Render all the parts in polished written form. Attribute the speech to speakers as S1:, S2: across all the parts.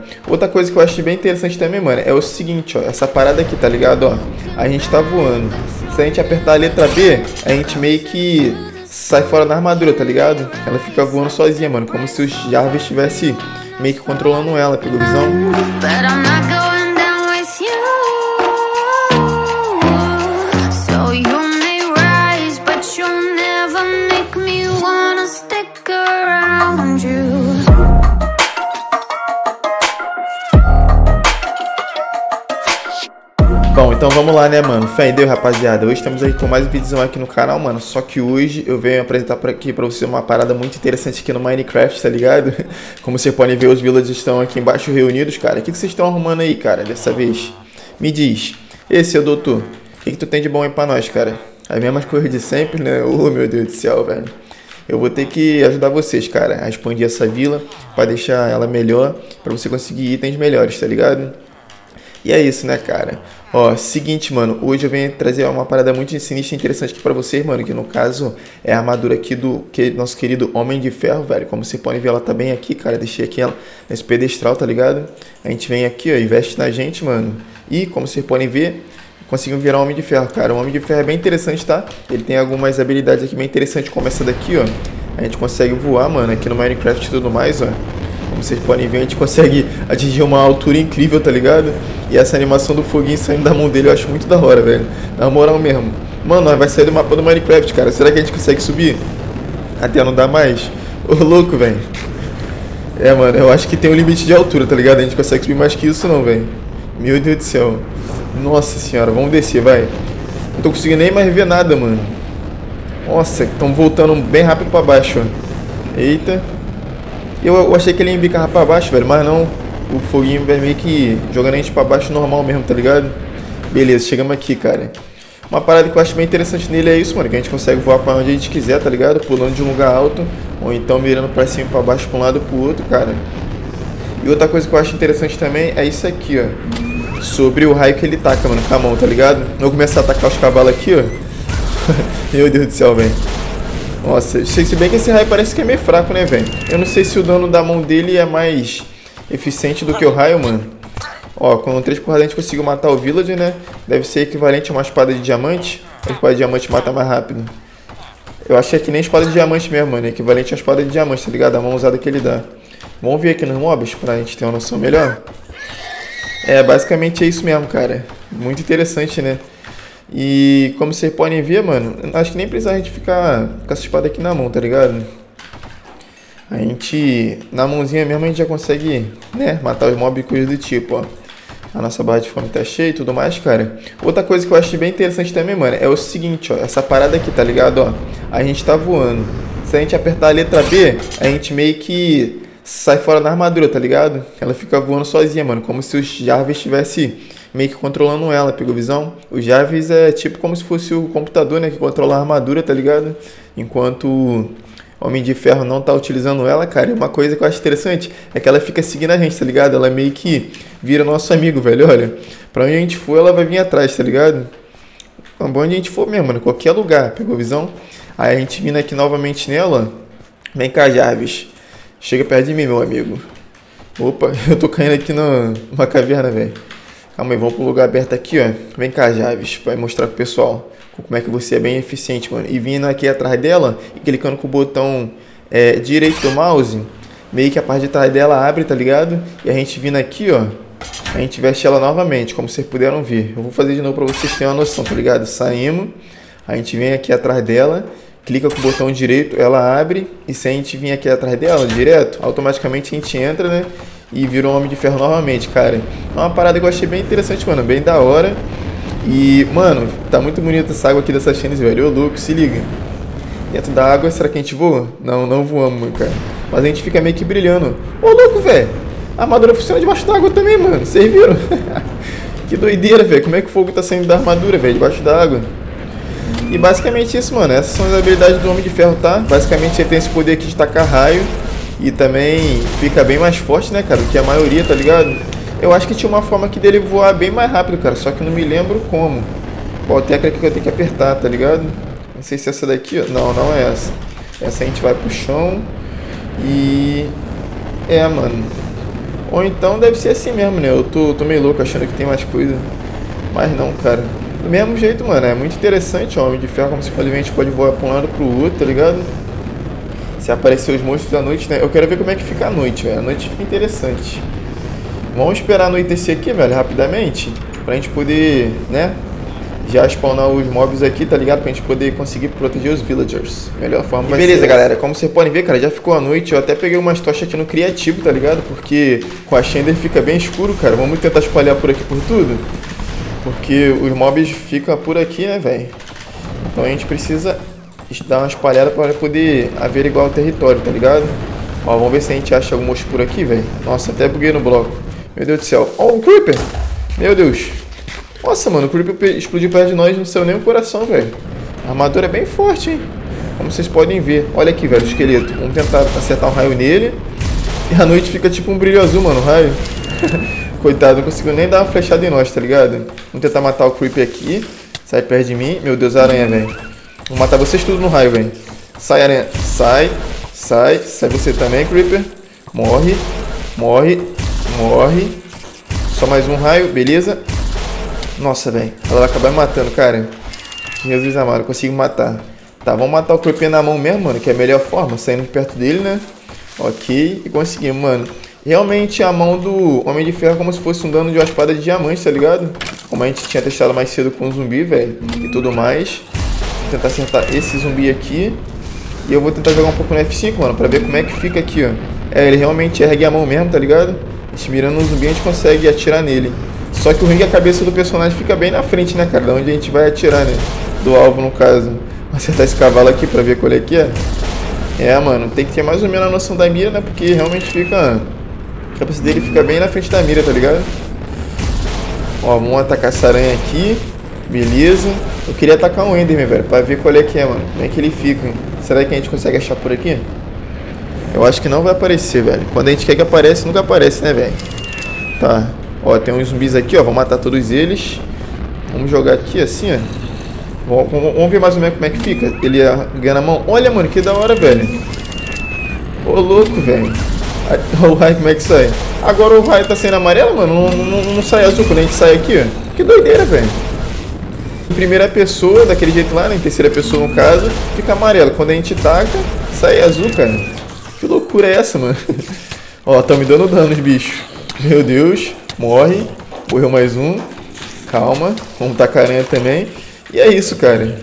S1: Outra coisa que eu acho bem interessante também, mano, é o seguinte, ó. Essa parada aqui, tá ligado, ó? A gente tá voando. Se a gente apertar a letra B, a gente meio que sai fora da armadura, tá ligado? Ela fica voando sozinha, mano. Como se o Jarvis estivesse meio que controlando ela, pegou visão? Bom, então vamos lá, né, mano? Fé em Deus, rapaziada. Hoje estamos aí com mais um vídeo aqui no canal, mano. Só que hoje eu venho apresentar aqui pra você uma parada muito interessante aqui no Minecraft, tá ligado? Como vocês podem ver, os villagers estão aqui embaixo reunidos, cara. O que vocês estão arrumando aí, cara, dessa vez? Me diz. Esse é o doutor. O que tu tem de bom aí pra nós, cara? As mesmas coisas de sempre, né? Oh, meu Deus do céu, velho. Eu vou ter que ajudar vocês, cara, a expandir essa vila pra deixar ela melhor, pra você conseguir itens melhores, tá ligado? E é isso, né, cara? Ó, seguinte, mano, hoje eu venho trazer uma parada muito sinistra e interessante aqui pra vocês, mano, que no caso é a armadura aqui do nosso querido Homem de Ferro, velho. Como vocês podem ver, ela tá bem aqui, cara. Deixei aqui ela nesse pedestral, tá ligado? A gente vem aqui, ó, investe na gente, mano. E, como vocês podem ver, conseguimos virar um Homem de Ferro, cara. O Homem de Ferro é bem interessante, tá? Ele tem algumas habilidades aqui bem interessantes, como essa daqui, ó. A gente consegue voar, mano, aqui no Minecraft e tudo mais, ó. Como vocês podem ver, a gente consegue atingir uma altura incrível, tá ligado? E essa animação do foguinho saindo da mão dele eu acho muito da hora, velho. Na moral mesmo. Mano, nós vai sair do mapa do Minecraft, cara. Será que a gente consegue subir? Até não dá mais? Ô, louco, velho. É, mano, eu acho que tem um limite de altura, tá ligado? A gente consegue subir mais que isso não, velho. Meu Deus do céu. Nossa senhora, vamos descer, vai. Não tô conseguindo nem mais ver nada, mano. Nossa, estão voltando bem rápido pra baixo, ó. Eita. Eu achei que ele ia embicar pra baixo, velho, mas não. O foguinho vai meio que jogando a gente pra baixo normal mesmo, tá ligado? Beleza, chegamos aqui, cara. Uma parada que eu acho bem interessante nele é isso, mano, que a gente consegue voar pra onde a gente quiser, tá ligado? Pulando de um lugar alto, ou então mirando pra cima e pra baixo, pra um lado e pro outro, cara. E outra coisa que eu acho interessante também é isso aqui, ó. Sobre o raio que ele taca, mano, com a mão, tá ligado? Eu vou começar a atacar os cavalos aqui, ó. Meu Deus do céu, velho. Nossa, se bem que esse raio parece que é meio fraco, né, velho? Eu não sei se o dano da mão dele é mais eficiente do que o raio, mano. Ó, com 3 porradas a gente conseguiu matar o villager, né? Deve ser equivalente a uma espada de diamante. A espada de diamante mata mais rápido. Eu acho que é que nem espada de diamante mesmo, mano. É equivalente à espada de diamante, tá ligado? A mão usada que ele dá. Vamos ver aqui nos mobs pra gente ter uma noção melhor. É, basicamente é isso mesmo, cara. Muito interessante, né? E como vocês podem ver, mano, acho que nem precisa a gente ficar com essa espada aqui na mão, tá ligado? A gente, na mãozinha mesmo, a gente já consegue, né, matar os mobs e coisas do tipo, ó. A nossa barra de fome tá cheia e tudo mais, cara. Outra coisa que eu acho bem interessante também, mano, é o seguinte, ó. Essa parada aqui, tá ligado, ó. A gente tá voando. Se a gente apertar a letra B, a gente meio que sai fora da armadura, tá ligado? Ela fica voando sozinha, mano, como se o Jarvis estivesse meio que controlando ela, pegou visão? O Jarvis é tipo como se fosse o computador, né, que controla a armadura, tá ligado? Enquanto o Homem de Ferro não tá utilizando ela, cara. E uma coisa que eu acho interessante é que ela fica seguindo a gente, tá ligado? Ela meio que vira nosso amigo, velho, olha. Pra onde a gente for, ela vai vir atrás, tá ligado? Pra onde a gente for mesmo, mano, qualquer lugar, pegou visão? Aí a gente vindo aqui novamente nela. Vem cá, Jarvis. Chega perto de mim, meu amigo. Opa, eu tô caindo aqui numa caverna, velho. Calma aí, vamos pro lugar aberto aqui, ó. Vem cá, Jarvis, pra mostrar pro pessoal como é que você é bem eficiente, mano. E vindo aqui atrás dela e clicando com o botão direito do mouse, meio que a parte de trás dela abre, tá ligado? E a gente vindo aqui, ó, a gente veste ela novamente, como vocês puderam ver. Eu vou fazer de novo pra vocês terem uma noção, tá ligado? Saímos, a gente vem aqui atrás dela, clica com o botão direito, ela abre. E se a gente vir aqui atrás dela, direto, automaticamente a gente entra, né? E virou um Homem de Ferro novamente, cara. É uma parada que eu achei bem interessante, mano. Bem da hora. E, mano, tá muito bonita essa água aqui dessa Chains, velho. Ô, louco, se liga. Dentro da água, será que a gente voa? Não, não voamos, cara. Mas a gente fica meio que brilhando. Ô, louco, velho. A armadura funciona debaixo da água também, mano. Vocês viram? Que doideira, velho. Como é que o fogo tá saindo da armadura, velho? Debaixo da água. E basicamente isso, mano. Essas são as habilidades do Homem de Ferro, tá? Basicamente ele tem esse poder aqui de tacar raio. E também fica bem mais forte, né, cara, do que a maioria, tá ligado? Eu acho que tinha uma forma aqui dele voar bem mais rápido, cara, só que eu não me lembro como. Qual técnica que eu tenho que apertar, tá ligado? Não sei se essa daqui, ó. Não, não é essa. Essa a gente vai pro chão. E... mano. Ou então deve ser assim mesmo, né? Eu tô meio louco achando que tem mais coisa. Mas não, cara. Do mesmo jeito, mano, é muito interessante, ó. Homem de Ferro, como você pode ver, a gente pode voar pra um lado pro outro, tá ligado? Se aparecer os monstros à noite, né? Eu quero ver como é que fica a noite, velho. A noite fica interessante. Vamos esperar anoitecer aqui, velho, rapidamente. Pra gente poder, né? Já spawnar os mobs aqui, tá ligado? Pra gente poder conseguir proteger os villagers. Melhor forma vai ser. Beleza, galera. Como vocês podem ver, cara, já ficou a noite. Eu até peguei umas tochas aqui no criativo, tá ligado? Porque com a Shender fica bem escuro, cara. Vamos tentar espalhar por aqui por tudo. Porque os mobs ficam por aqui, né, velho? Então a gente precisa dar uma espalhada para poder averiguar o território, tá ligado? Ó, vamos ver se a gente acha algum monstro por aqui, velho. Nossa, até buguei no bloco. Meu Deus do céu. Ó, um Creeper. Meu Deus. Nossa, mano, o Creeper explodiu perto de nós, não saiu nem o coração, velho. A armadura é bem forte, hein? Como vocês podem ver. Olha aqui, velho, o esqueleto. Vamos tentar acertar um raio nele. E a noite fica tipo um brilho azul, mano, o raio. Coitado, não conseguiu nem dar uma flechada em nós, tá ligado? Vamos tentar matar o Creeper aqui. Sai perto de mim. Meu Deus, aranha, velho. Vou matar vocês tudo no raio, velho. Sai, aranha. Sai. Sai. Sai você também, Creeper. Morre. Morre. Morre. Só mais um raio, beleza? Nossa, velho. Ela vai acabar me matando, cara. Jesus amado, eu consigo matar. Tá, vamos matar o Creeper na mão mesmo, mano, que é a melhor forma. Saindo de perto dele, né? Ok. E conseguimos, mano. Realmente a mão do Homem de Ferro é como se fosse um dano de uma espada de diamante, tá ligado? Como a gente tinha testado mais cedo com o zumbi, velho. E tudo mais. Vou tentar acertar esse zumbi aqui. E eu vou tentar jogar um pouco no F5, mano, pra ver como é que fica aqui, ó. É, ele realmente ergue a mão mesmo, tá ligado? A gente mirando no zumbi, a gente consegue atirar nele. Só que o ringue, a cabeça do personagem fica bem na frente, né, cara? Da onde a gente vai atirar, né? Do alvo, no caso. Vou acertar esse cavalo aqui pra ver qual é que é. É, mano, tem que ter mais ou menos a noção da mira, né? Porque realmente fica... A cabeça dele fica bem na frente da mira, tá ligado? Ó, vamos atacar essa aranha aqui. Beleza. Eu queria atacar um Enderman, velho, pra ver qual é que é, mano. Como é que ele fica, hein? Será que a gente consegue achar por aqui? Eu acho que não vai aparecer, velho. Quando a gente quer que apareça, nunca aparece, né, velho? Tá. Ó, tem uns zumbis aqui, ó. Vamos matar todos eles. Vamos jogar aqui assim, ó. Vamos ver mais ou menos como é que fica. Ele ganha na mão. Olha, mano, que da hora, velho. Ô, louco, velho. O raio, como é que sai? Agora o raio tá saindo amarelo, mano. Não sai azul quando a gente sai aqui, ó. Que doideira, velho. Em primeira pessoa, daquele jeito lá, né? Em terceira pessoa, no caso, fica amarelo. Quando a gente taca, sai azul, cara. Que loucura é essa, mano? Ó, tão me dando dano os bichos. Meu Deus. Morre. Morreu mais um. Calma. Vamos tacar a aranha também. E é isso, cara.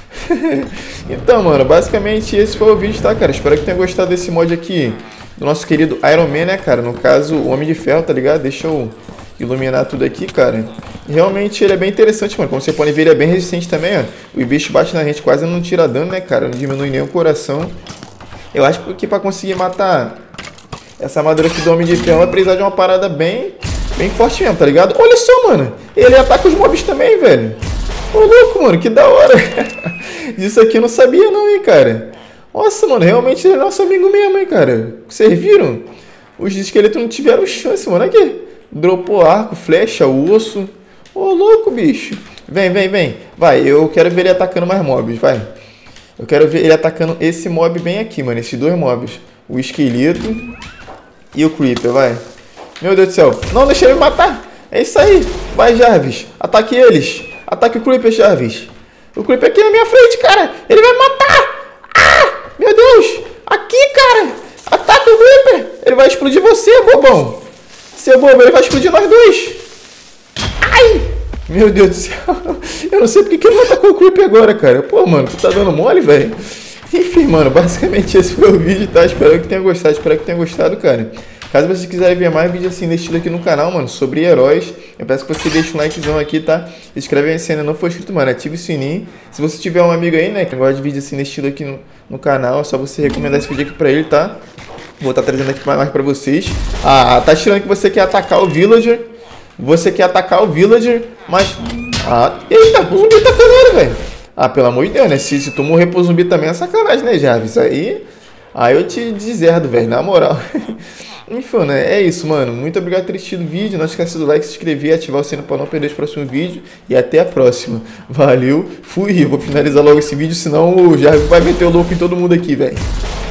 S1: Então, mano, basicamente esse foi o vídeo, tá, cara? Espero que tenha gostado desse mod aqui do nosso querido Iron Man, né, cara? No caso, o Homem de Ferro, tá ligado? Deixa eu iluminar tudo aqui, cara. Realmente ele é bem interessante, mano. Como você pode ver, ele é bem resistente também, ó. O bicho bate na gente, quase não tira dano, né, cara? Não diminui nem o coração. Eu acho que pra conseguir matar essa armadura aqui do Homem de Ferro vai precisar de uma parada bem forte mesmo, tá ligado? Olha só, mano. Ele ataca os mobs também, velho. Ô, louco, mano. Que da hora. Isso aqui eu não sabia não, hein, cara. Nossa, mano. Realmente ele é nosso amigo mesmo, hein, cara. Vocês viram? Os esqueletos não tiveram chance, mano. Aqui. Dropou arco, flecha, osso. Ô, louco, bicho. Vem, vem, vem. Vai, eu quero ver ele atacando mais mobs, vai. Eu quero ver ele atacando esse mob bem aqui, mano. Esses dois mobs. O esqueleto e o Creeper, vai. Meu Deus do céu. Não, deixa ele me matar. É isso aí. Vai, Jarvis. Ataque eles. Ataque o Creeper, Jarvis. O Creeper aqui na minha frente, cara. Ele vai me matar. Ah, meu Deus. Aqui, cara. Ataque o Creeper. Ele vai explodir você, bobão. Seu bobo, ele vai explodir nós dois. Ai. Meu Deus do céu. Eu não sei porque que ele não atacou o Creeper agora, cara. Pô, mano, tu tá dando mole, velho. Enfim, mano, basicamente esse foi o vídeo, tá? Espero que tenha gostado. Espero que tenha gostado, cara. Caso vocês quiserem ver mais vídeos assim desse estilo aqui no canal, mano, sobre heróis, eu peço que você deixe um likezão aqui, tá? Inscreve aí se ainda não for inscrito, mano, ative o sininho. Se você tiver um amigo aí, né, que gosta de vídeo assim desse estilo aqui no canal, é só você recomendar esse vídeo aqui pra ele, tá? Vou estar trazendo aqui mais pra vocês. Ah, tá tirando que você quer atacar o villager. Você quer atacar o villager, mas... Ah, eita, o zumbi tá ferrando, velho. Ah, pelo amor de Deus, né? Se tu morrer pro zumbi também é sacanagem, né, Jarvis? Aí eu te deserdo, velho, na moral. Enfim, né? É isso, mano. Muito obrigado por ter assistido o vídeo. Não esqueça do like, se inscrever, ativar o sino para não perder os próximos vídeos. E até a próxima. Valeu, fui. Vou finalizar logo esse vídeo, senão o Jarvis vai meter o louco em todo mundo aqui, velho.